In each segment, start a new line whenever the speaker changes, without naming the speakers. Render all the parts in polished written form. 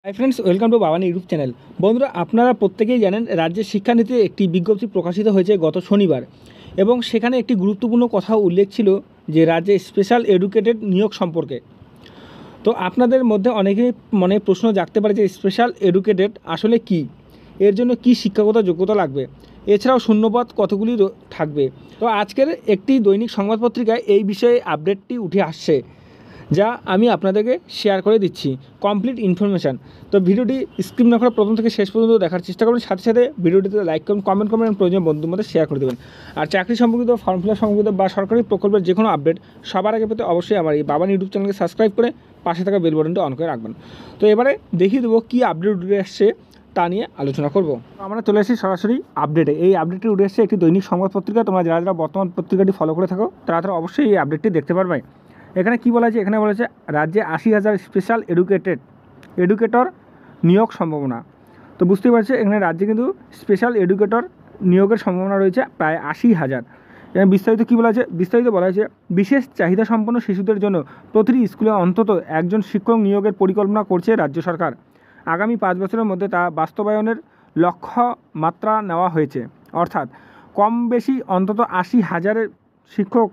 High friends, welcome to Babani YouTube channel. বন্ধুরা, আপনারা প্রত্যেকেই জানেন রাজ্যের শিক্ষানীতিতে একটি বিজ্ঞপ্তি প্রকাশিত হয়েছে গত শনিবার, এবং সেখানে একটি গুরুত্বপূর্ণ কথা উল্লেখ ছিল যে রাজ্যে স্পেশাল এডুকেটেড নিয়োগ সম্পর্কে। তো আপনাদের মধ্যে অনেকেই মনে প্রশ্ন জাগতে পারে যে স্পেশাল এডুকেটেড আসলে কি, এর জন্য কি শিক্ষাগত যোগ্যতা লাগবে, এছাড়াও শূন্যপদ কতগুলি থাকবে। তো আজকের একটি দৈনিক সংবাদপত্রিকায় এই বিষয়ে আপডেটটি উঠে আসছে, যা আমি আপনাদেরকে শেয়ার করে দিচ্ছি কমপ্লিট ইনফরমেশান। তো ভিডিওটি স্কিপ না করে প্রথম থেকে শেষ পর্যন্ত দেখার চেষ্টা করবেন, সাথে সাথে ভিডিওটিতে লাইক করুন, কমেন্ট করবেন, প্রয়োজন বন্ধুর মধ্যে শেয়ার করে দেবেন। আর চাকরি সম্পর্কিত, ফর্ম ফিল আপ সম্পর্কিত বা সরকারি প্রকল্পের যে কোনো আপডেট সবার আগে পেতে অবশ্যই আমার এই বাবানি ইউটিউব চ্যানেলকে সাবস্ক্রাইব করে পাশে থাকা বেল বাটনটা অন করে রাখবেন। তো এবারে দেখিয়ে দেবো কী আপডেট উঠে আসছে, তা নিয়ে আলোচনা করব। আমরা চলে আসি সরাসরি আপডেটে। এই আপডেটটি উঠে এসেছে একটি দৈনিক সংবাদপত্রিকা। তোমরা যারা যারা বর্তমান পত্রিকাটি ফলো করে থাকো তারা অবশ্যই এই আপডেটটি দেখতে পারবে। এখানে কি বলা আছে? এখানে বলা আছে রাজ্যে 80,000 স্পেশাল এডুকেটর নিয়োগ সম্ভাবনা। তো বুঝতেই পারছি এখানে রাজ্যে কিন্তু স্পেশাল এডুকেটর নিয়োগের সম্ভাবনা রয়েছে প্রায় 80,000। এখানে বিস্তারিত কী বলা আছে? বিস্তারিত বলা আছে বিশেষ চাহিদা সম্পন্ন শিশুদের জন্য প্রতিটি স্কুলে অন্তত একজন শিক্ষক নিয়োগের পরিকল্পনা করছে রাজ্য সরকার। আগামী 5 বছরের মধ্যে তা বাস্তবায়নের লক্ষ্যমাত্রা নেওয়া হয়েছে, অর্থাৎ কম বেশি অন্তত 80,000 শিক্ষক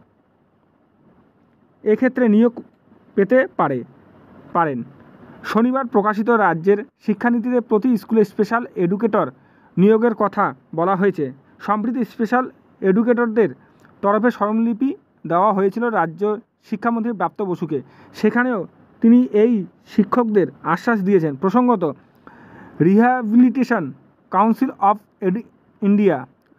এক্ষেত্রে নিয়োগ পেতে পারেন। শনিবার প্রকাশিত রাজ্যের শিক্ষানীতিতে প্রতি স্কুলে স্পেশাল এডুকেটর নিয়োগের কথা বলা হয়েছে। সম্প্রতি স্পেশাল এডুকেটরদের তরফে স্মরণলিপি দেওয়া হয়েছিল রাজ্য শিক্ষামন্ত্রী ব্রাত্য বসুকে। সেখানেও তিনি এই শিক্ষকদের আশ্বাস দিয়েছেন। প্রসঙ্গত, rehabilitation council of India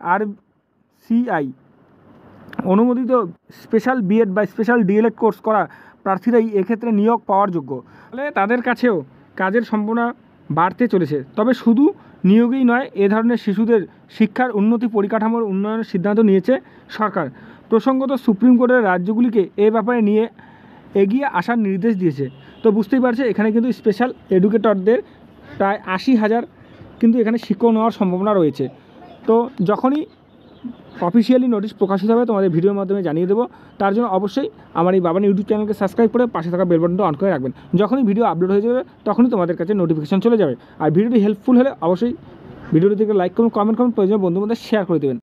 RCI অনুমোদিত স্পেশাল বিএড বা স্পেশাল ডিএলএড কোর্স করা প্রার্থীরাই এক্ষেত্রে নিয়োগ পাওয়ার যোগ্য। ফলে তাদের কাছেও কাজের সম্ভাবনা বাড়তে চলেছে। তবে শুধু নিয়োগেই নয়, এ ধরনের শিশুদের শিক্ষার উন্নতি পরিকাঠামোর উন্নয়নের সিদ্ধান্ত নিয়েছে সরকার। প্রসঙ্গত, সুপ্রিম কোর্টের রাজ্যগুলিকে এ ব্যাপারে নিয়ে এগিয়ে আসার নির্দেশ দিয়েছে। তো বুঝতেই পারছে এখানে কিন্তু স্পেশাল এডুকেটরদের প্রায় 80,000 কিন্তু এখানে শিক্ষক নেওয়ার সম্ভাবনা রয়েছে। তো যখনই অফিসিয়ালি নোটিশ প্রকাশিত হবে তোমাদের ভিডিওর মাধ্যমে জানিয়ে দেবো। তার জন্য অবশ্যই আমার এই বাবানি ইউটিউব চ্যানেলকে সাবস্ক্রাইব করে পাশে থাকা বেল বাটনটা অন করে রাখবেন। যখনই ভিডিও আপলোড হয়ে যাবে তখনই তোমাদের কাছে নোটিফিকেশন চলে যাবে। আর ভিডিওটি হেল্পফুল হলে অবশ্যই ভিডিওটিকে লাইক করুন, কমেন্ট করুন, প্রয়োজন বন্ধুদের শেয়ার করে দেবেন।